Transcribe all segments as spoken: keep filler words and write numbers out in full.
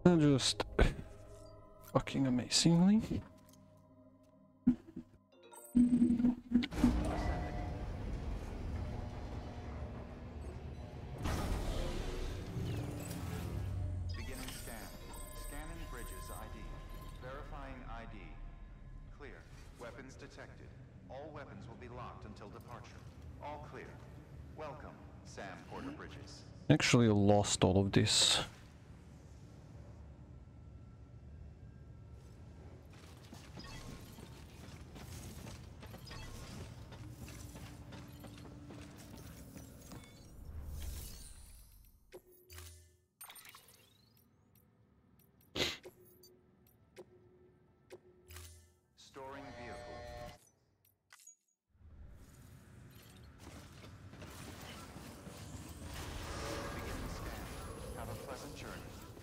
Uh, just fucking amazingly. Beginning scan. Scanning bridges I D. Verifying I D. Clear. Weapons detected. All weapons will be locked until departure. All clear. Welcome, Sam Porter Bridges. Actually lost all of this. Storing vehicle. Beginning scan. Have a pleasant journey.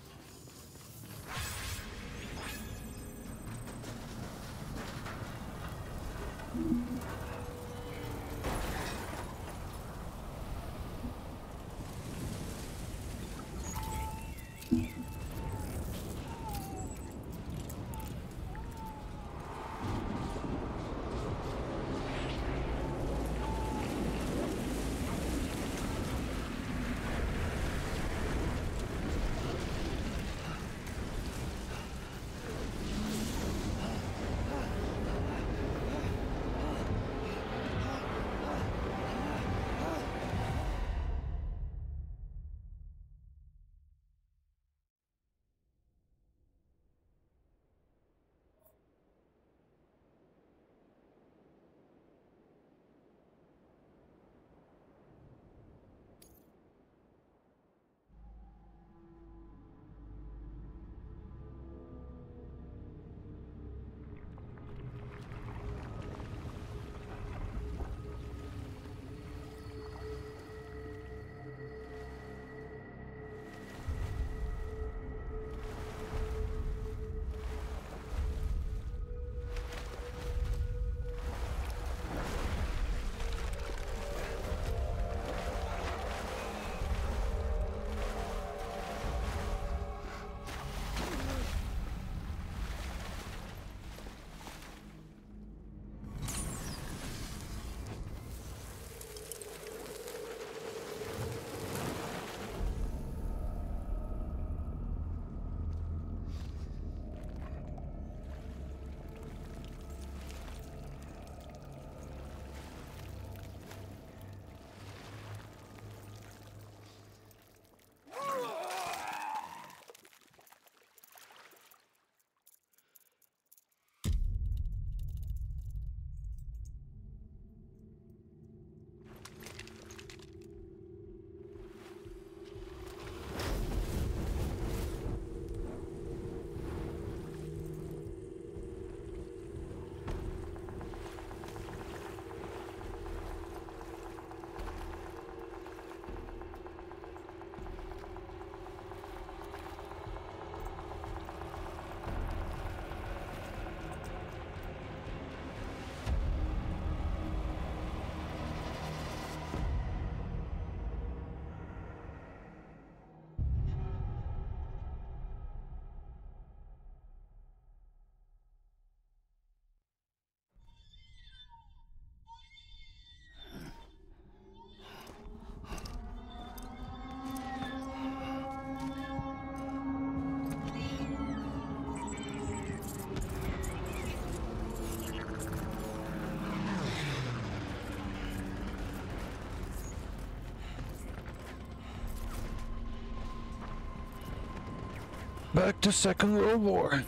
Back to Second World War.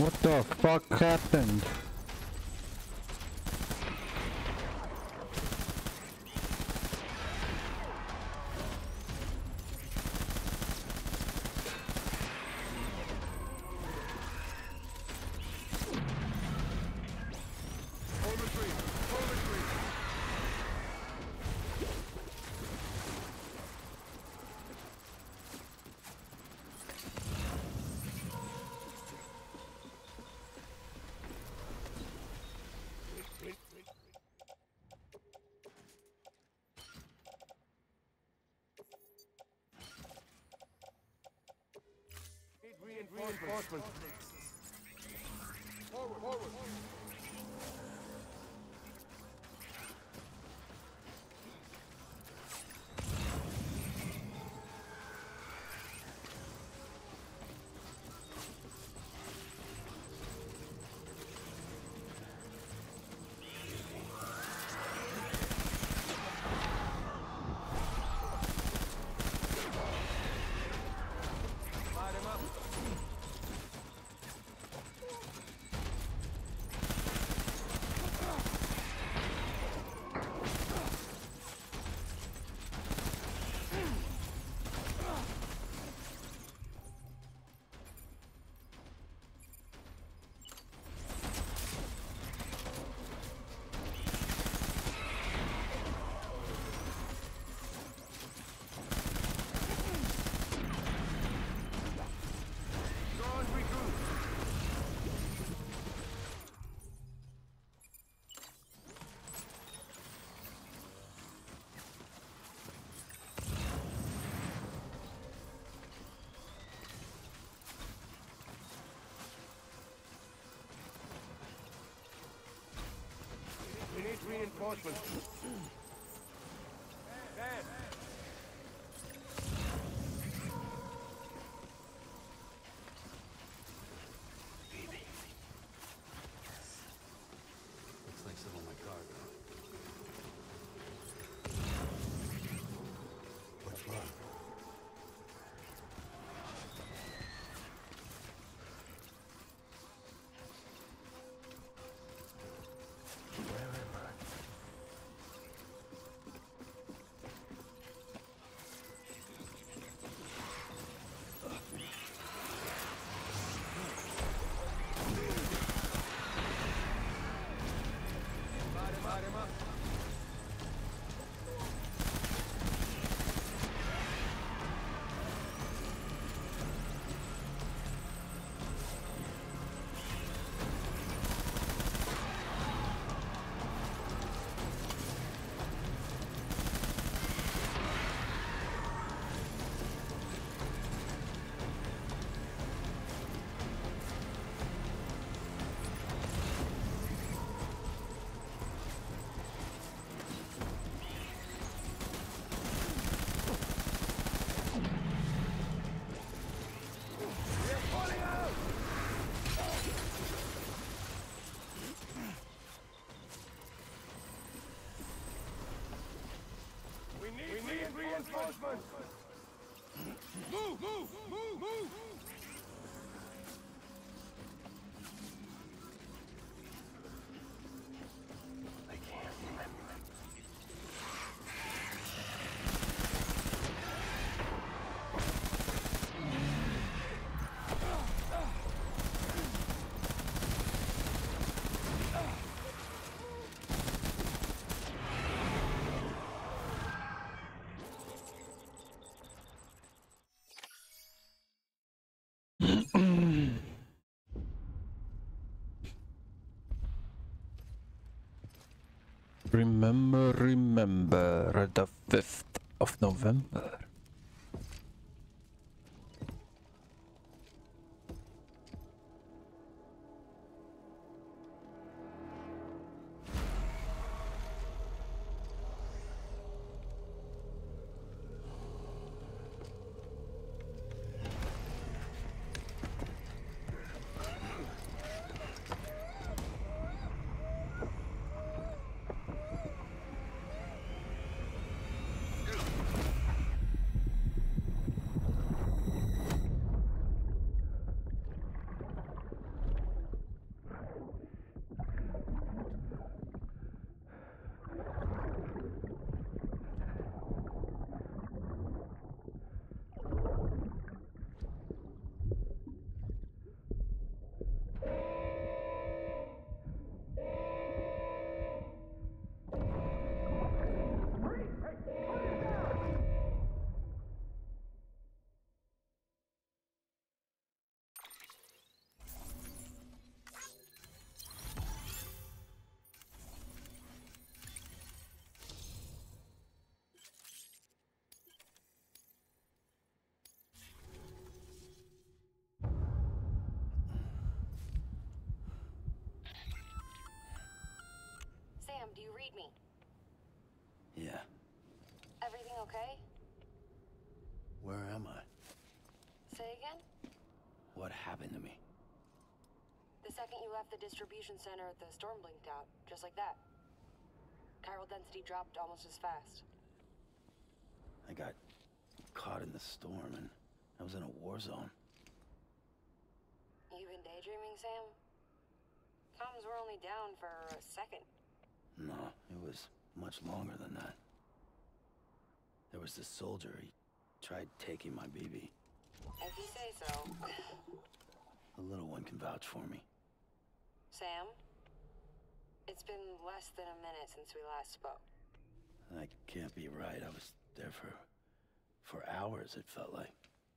What the fuck happened? Reinforcements. Forward, forward. We need reinforcements. Bad. Looks like some of my cargo. What's wrong? Reinforcements! Move! Move! Move! Move! I can't remember. Remember, remember the fifth of November. Sam, do you read me? Yeah. Everything okay? Where am I? Say again? What happened to me? The second you left the distribution center, the storm blinked out, just like that. Chiral density dropped almost as fast. I got caught in the storm and I was in a war zone. You been daydreaming, Sam? Comms were only down for a second. No, it was much longer than that. There was this soldier, he tried taking my B B. If you say so. The little one can vouch for me. Sam? It's been less than a minute since we last spoke. That can't be right. I was there for... for hours, it felt like.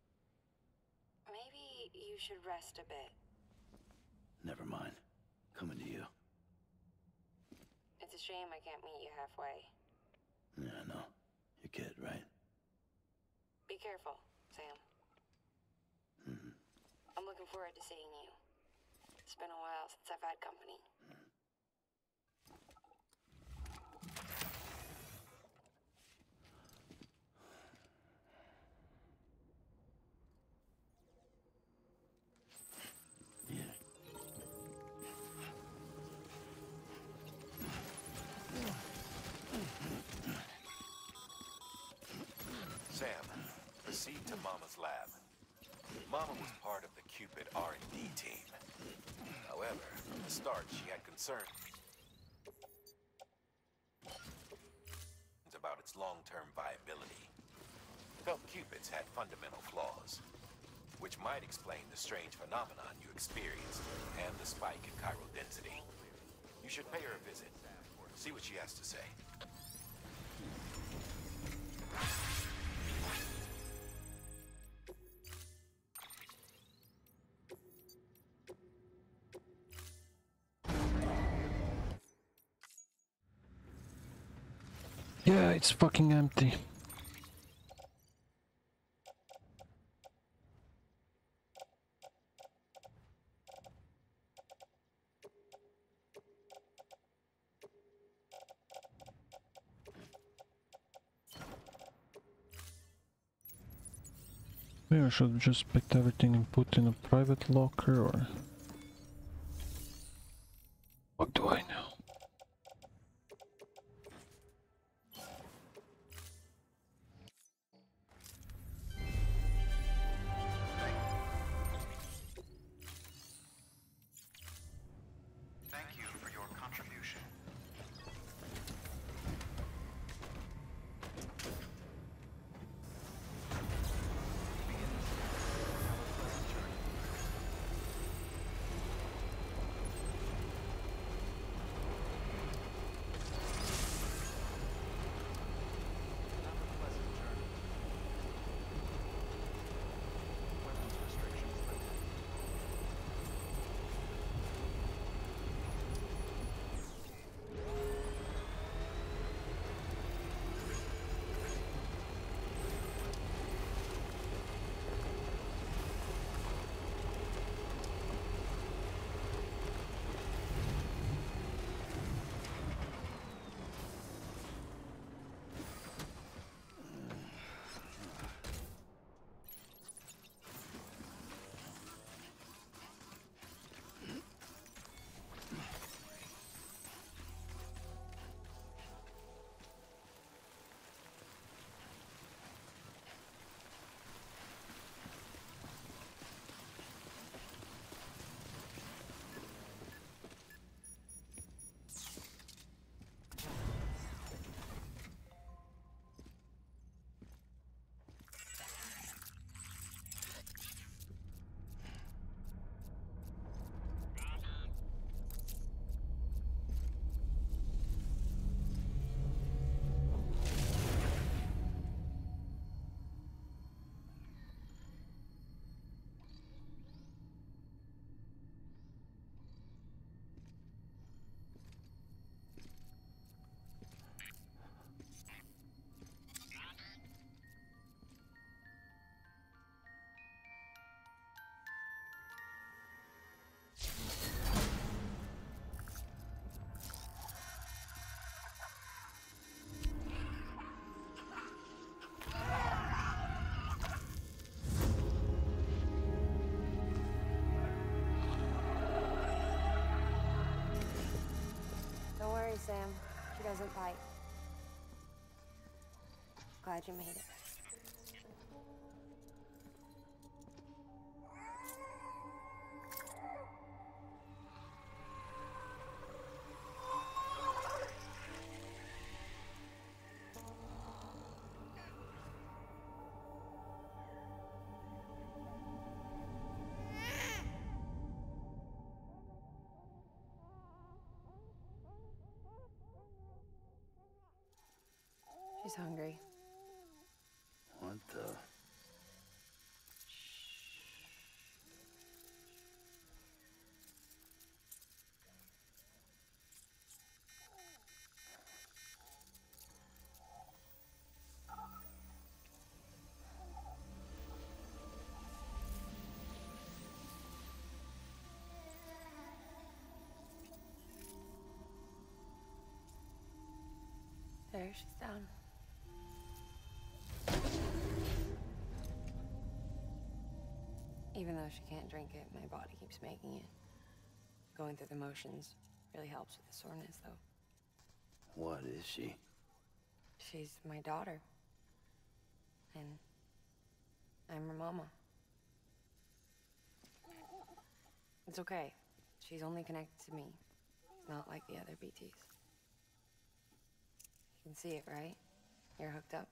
Maybe you should rest a bit. Never mind. Coming to you. It's a shame I can't meet you halfway. Yeah, I know. Your kid, right? Be careful, Sam. Mm-hmm. I'm looking forward to seeing you. It's been a while since I've had company. Sam, proceed to Mama's lab. Mama was part of the Cupid R and D team. However, from the start, she had concerns about its long-term viability. Felt Cupids had fundamental flaws, which might explain the strange phenomenon you experienced and the spike in chiral density. You should pay her a visit. See what she has to say. Yeah, it's fucking empty. Maybe I should just pick everything and put in a private locker, or what do I know? Thank you for your contribution. doesn't bite. Glad you made it. She's hungry. What the? There, she's down. Even though she can't drink it, my body keeps making it. Going through the motions really helps with the soreness, though. What is she? She's my daughter. And I'm her mama. It's okay. She's only connected to me. Not like the other B Ts. You can see it, right? You're hooked up.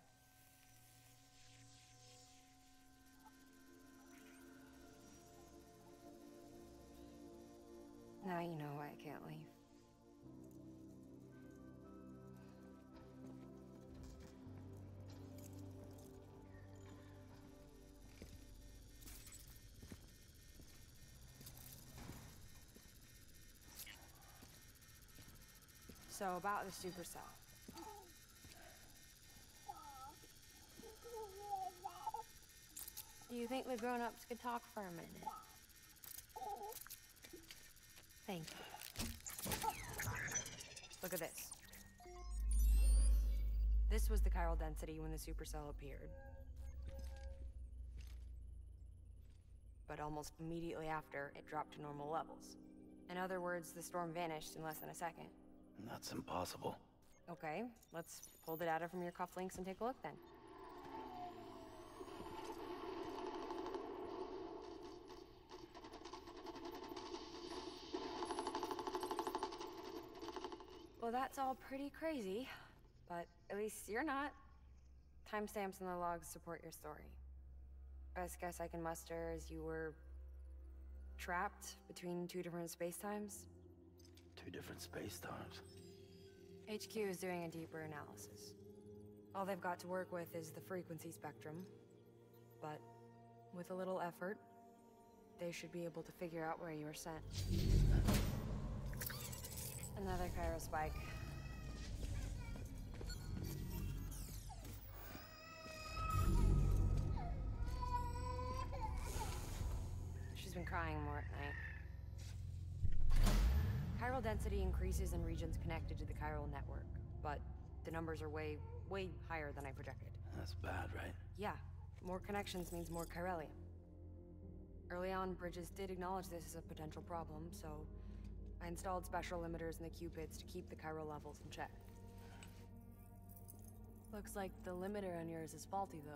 Now you know why I can't leave. So about the supercell. Do you think the grown-ups could talk for a minute? Thank you. Look at this. This was the chiral density when the supercell appeared. But almost immediately after, it dropped to normal levels. In other words, the storm vanished in less than a second. That's impossible. Okay, let's pull the data from your cufflinks and take a look then. Well, that's all pretty crazy, but at least you're not. Timestamps in the logs support your story. Best guess I can muster is you were trapped between two different spacetimes. Two different space times. H Q is doing a deeper analysis. All they've got to work with is the frequency spectrum, but with a little effort, they should be able to figure out where you were sent. Another chiral spike. She's been crying more at night. Chiral density increases in regions connected to the chiral network, but the numbers are way, way higher than I projected. That's bad, right? Yeah, more connections means more chiralium. Early on, Bridges did acknowledge this as a potential problem, so I installed special limiters in the Cupids to keep the chiral levels in check. Looks like the limiter on yours is faulty, though.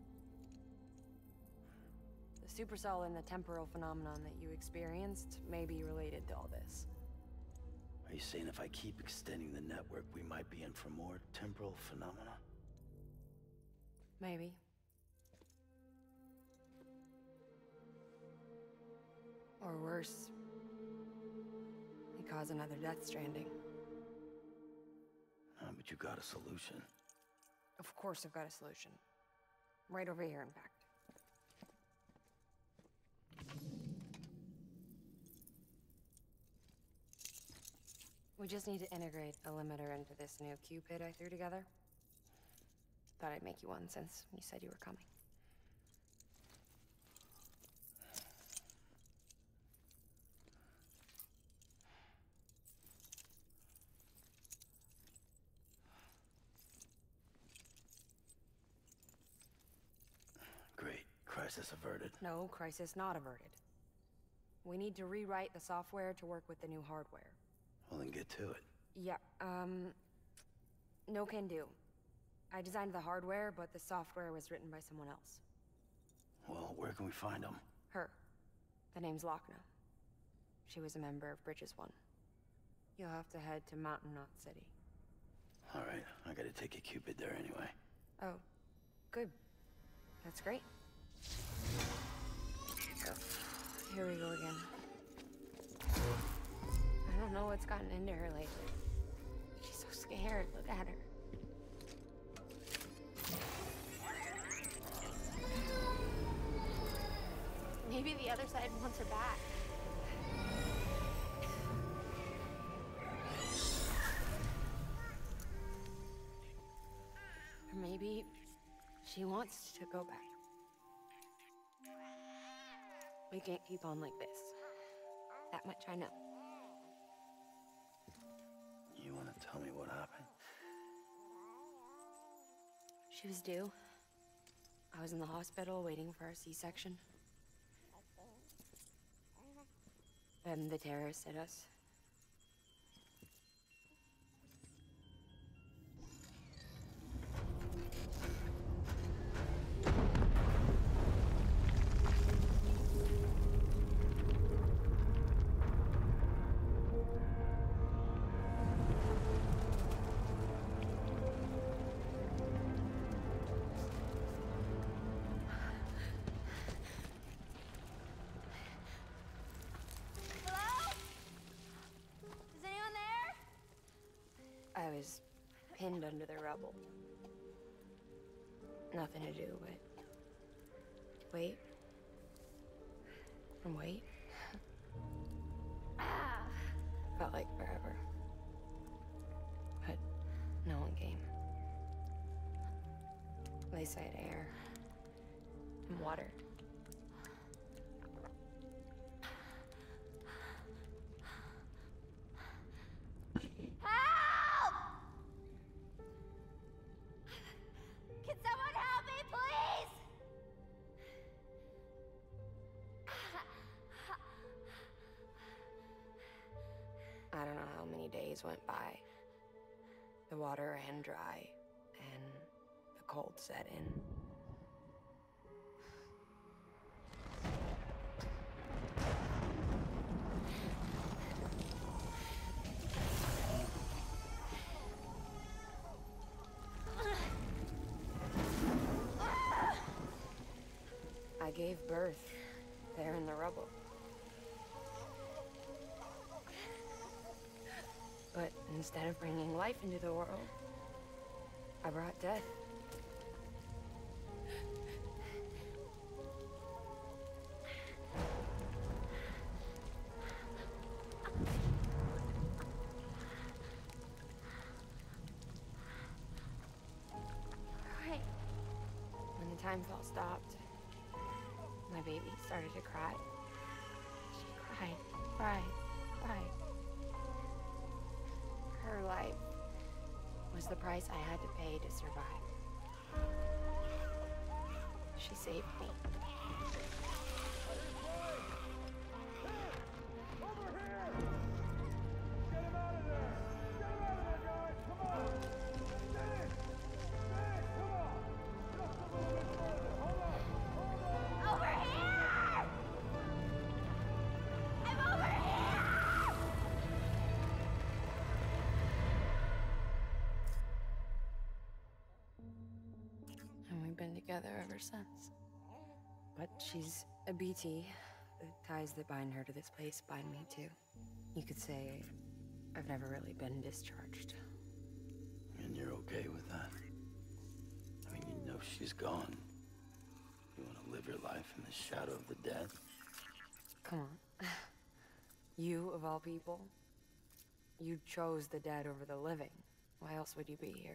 The supercell and the temporal phenomenon that you experienced may be related to all this. Are you saying if I keep extending the network, we might be in for more temporal phenomena? Maybe. Or worse, they cause another Death Stranding. Uh, but you got a solution. Of course I've got a solution. Right over here, in fact. We just need to integrate a limiter into this new Cupid I threw together. Thought I'd make you one since you said you were coming. Great. Crisis averted. No, crisis not averted. We need to rewrite the software to work with the new hardware. Well, then get to it. Yeah, um... No can do. I designed the hardware, but the software was written by someone else. Well, where can we find them? Her. The name's Lochna. She was a member of Bridges One. You'll have to head to Mountain Knot City. All right, I gotta take a Cupid there anyway. Oh, good. That's great. Oh, here we go again. I don't know what's gotten into her lately. She's so scared. Look at her. Maybe the other side wants her back. Or maybe she wants to go back. We can't keep on like this. That much I know. You wanna tell me what happened? She was due. I was in the hospital waiting for a C-section. Then the terrorists hit us. I was pinned under the rubble. Nothing to do but wait and wait. Ah! Felt like forever. But no one came. They said air and water. I don't know how many days went by. The water ran dry, and the cold set in. I gave birth there in the rubble. But instead of bringing life into the world, I brought death. Right. When the time fall stopped, my baby started to cry. She cried, cried, cried. Her life was the price I had to pay to survive. She saved me. Over here! Get him out of there! Get him out of there, guys! Come on! Dennis! Dennis, come on! Just a little bit further. Hold on! Hold on! Over here! I'm over here! And we've been together ever since. But she's a B T. The ties that bind her to this place bind me too. You could say I've never really been discharged. And you're okay with that? I mean, you know she's gone. You want to live your life in the shadow of the dead? Come on. You, of all people, you chose the dead over the living. Why else would you be here?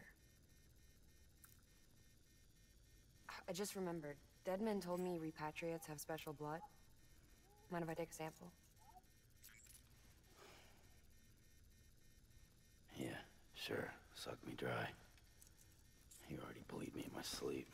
I just remembered. Deadman told me repatriates have special blood. Mind if I take a sample? Yeah, sure. Suck me dry. You already bleed me in my sleep.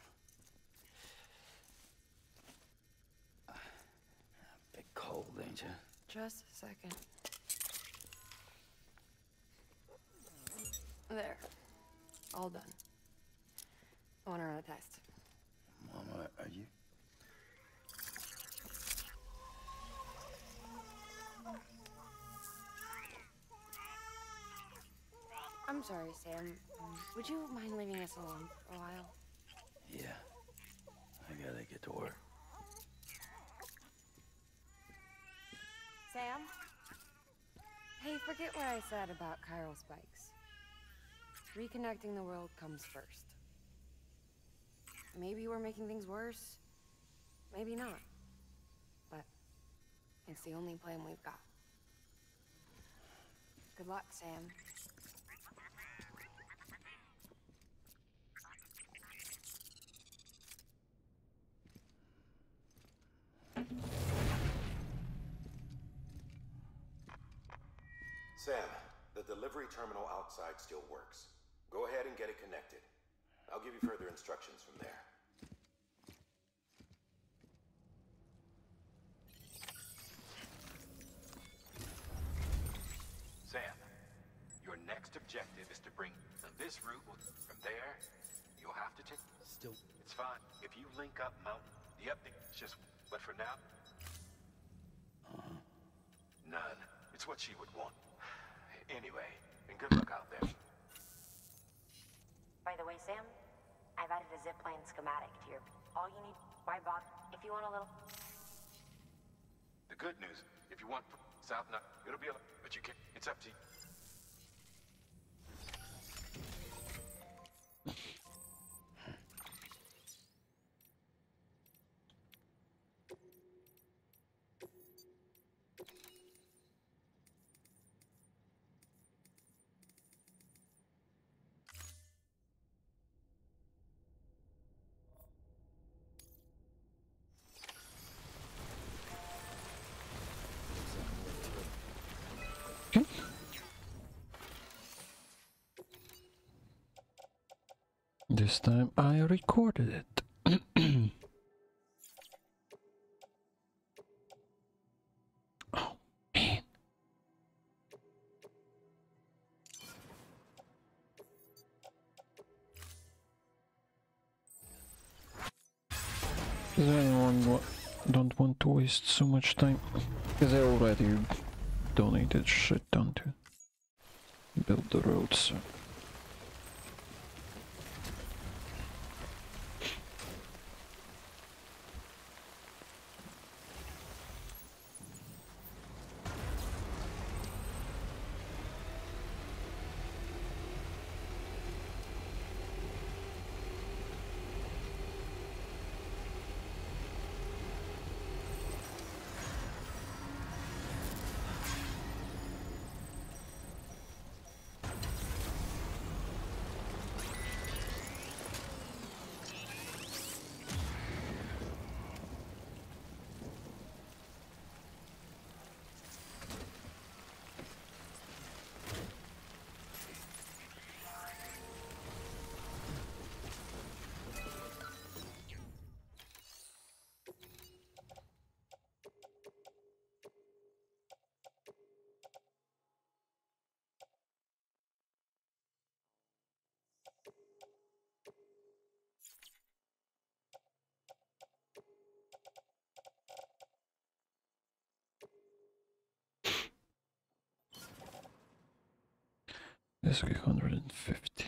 Uh, bit cold, ain't you? Just a second. There. All done. I want to run a test. Mama, are you? I'm sorry, Sam. Um, would you mind leaving us alone for a while? Yeah. I gotta get to work. Sam? Hey, forget what I said about chiral spikes. Reconnecting the world comes first. Maybe we're making things worse. Maybe not. But it's the only plan we've got. Good luck, Sam. Sam, the delivery terminal outside still works. Go ahead and get it connected. I'll give you further instructions from there. Sam, your next objective is to bring this route. From there, you'll have to take... Still... It's fine. If you link up Mount... Yep, it's just... But for now... Uh-huh. None. It's what she would want. Anyway, and good luck out there. By the way, Sam, I've added a zipline schematic to your... All you need... Why bother? If you want a little... The good news, if you want South Nut, it'll be a... But you can... It's up to you. This time I recorded it. Oh, man. Does anyone wa don't want to waste so much time? Because I already donated shit ton to build the roads, so. This one hundred fifty.